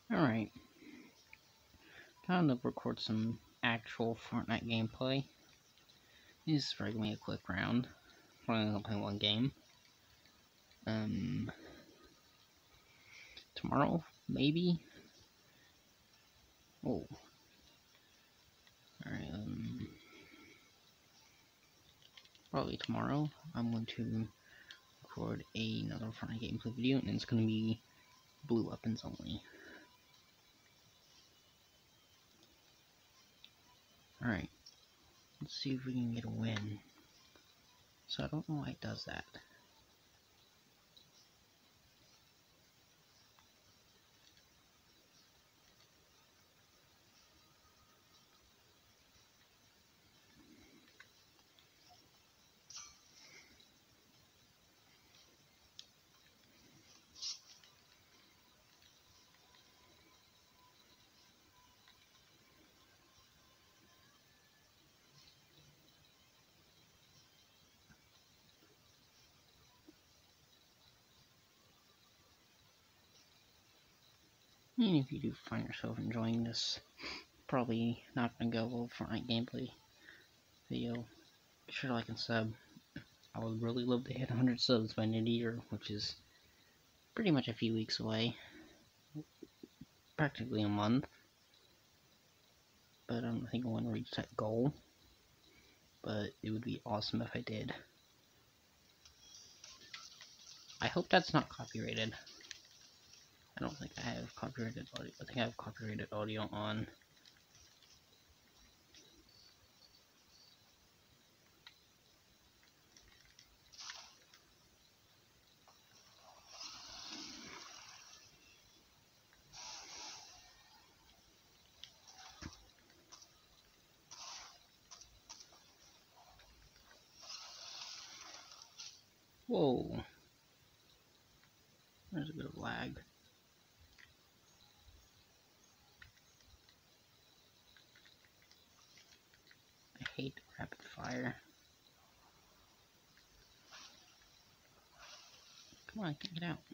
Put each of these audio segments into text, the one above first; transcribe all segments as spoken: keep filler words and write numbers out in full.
Alright, time to record some actual Fortnite gameplay. This is probably gonna be a quick round. We're only gonna play one game. Um, tomorrow, maybe? Oh. Alright, um, probably tomorrow, I'm going to record another Fortnite gameplay video, and it's gonna be blue weapons only. Alright, let's see if we can get a win. So I don't know why it does that. And if you do find yourself enjoying this, probably not gonna go over Fortnite gameplay video, be sure to like and sub. I would really love to hit one hundred subs by end of the year, which is pretty much a few weeks away. Practically a month. But I don't think I want to reach that goal. But it would be awesome if I did. I hope that's not copyrighted. I don't think I have copyrighted audio. I think I have copyrighted audio on. Whoa. There's a bit of lag. I hate rapid fire. Come on, get out.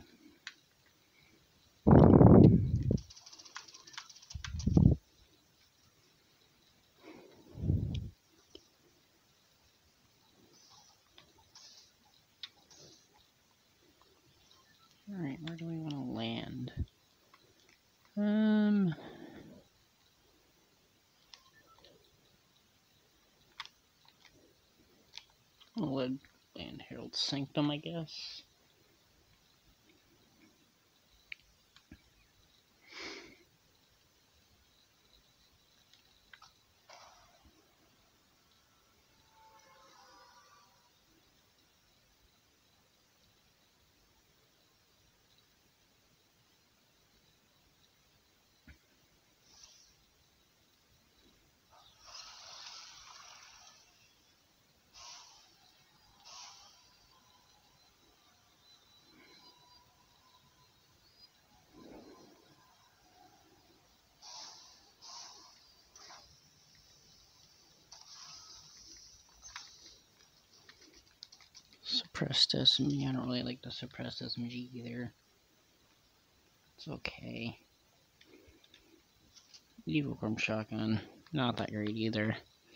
Alright, where do we want to land? Um... I'll let land Herald Sanctum, I guess. Suppressed S M G. I don't really like the suppressed S M G either. It's okay. Evil Worm Shotgun. Not that great either.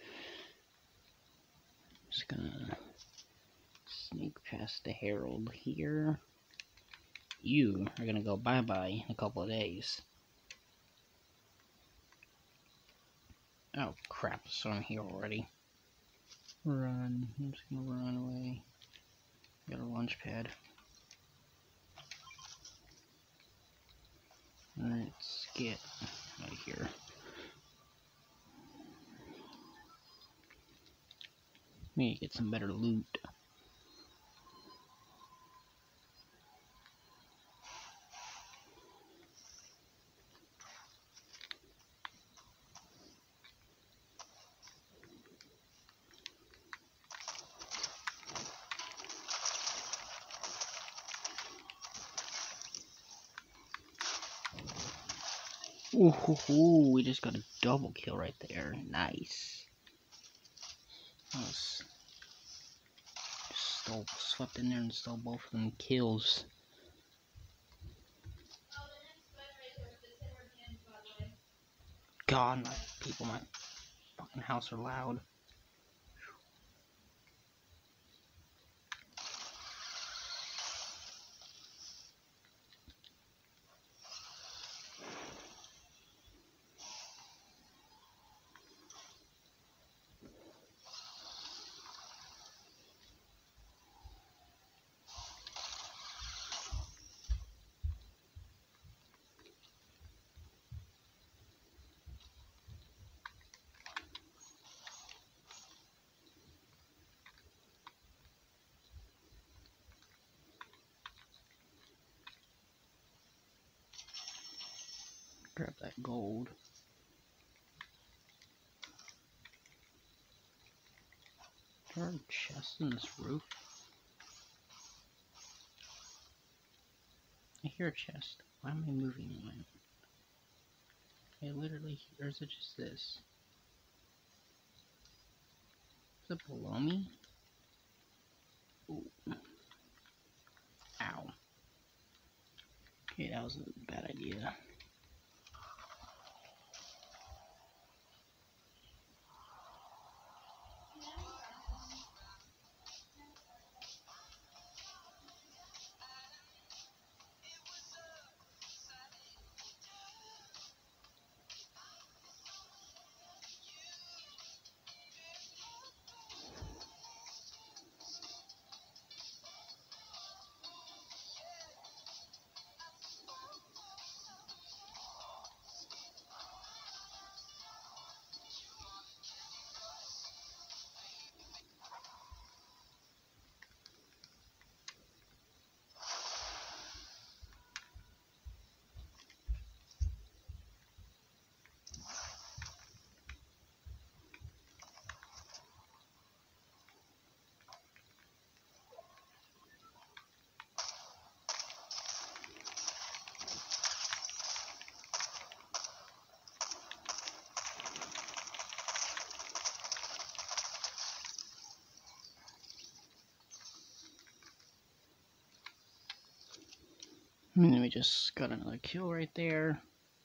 Just gonna sneak past the Herald here. You are gonna go bye-bye in a couple of days. Oh crap, so I'm here already. Run. I'm just gonna run away. Got a launch pad. Let's get out of here. We need to get some better loot. Ooh, hoo, hoo, we just got a double kill right there. Nice. That was just stole, swept in there and stole both of them kills. God, my people, my fucking house are loud. Grab that gold. Is there a chest in this roof? I hear a chest. Why am I moving on it? I literally, or is it just this? Is it below me? Ooh. Ow. Okay, that was a bad idea. And then we just got another kill right there.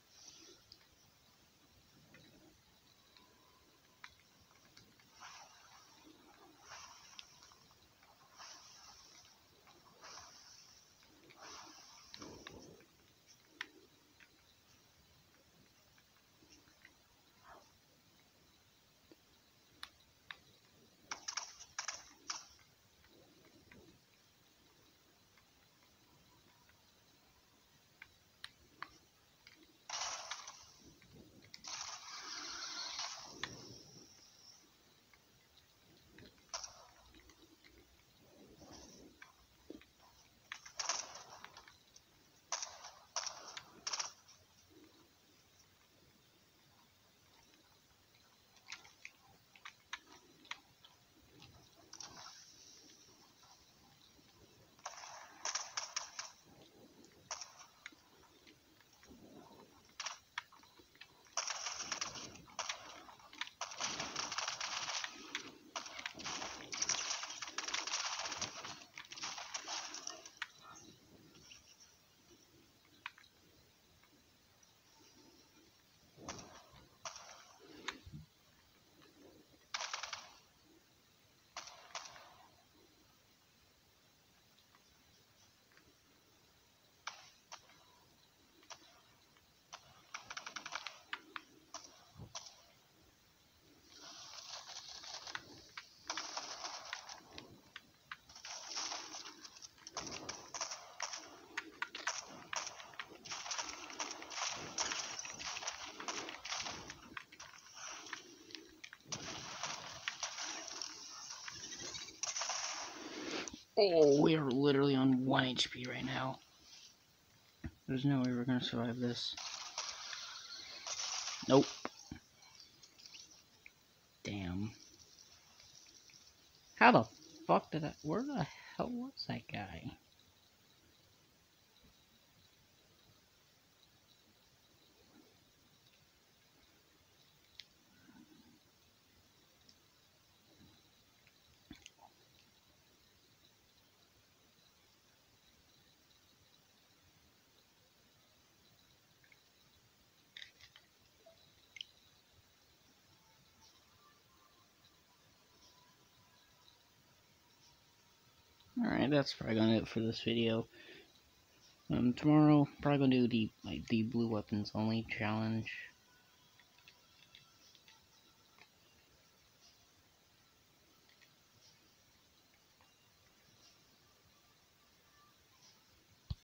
Oh, we are literally on one H P right now. There's no way we're gonna survive this. Nope. Damn. How the fuck did I... Where the hell was that guy? Alright, that's probably gonna do it for this video. Um, tomorrow, probably gonna do the, like, the blue weapons only challenge.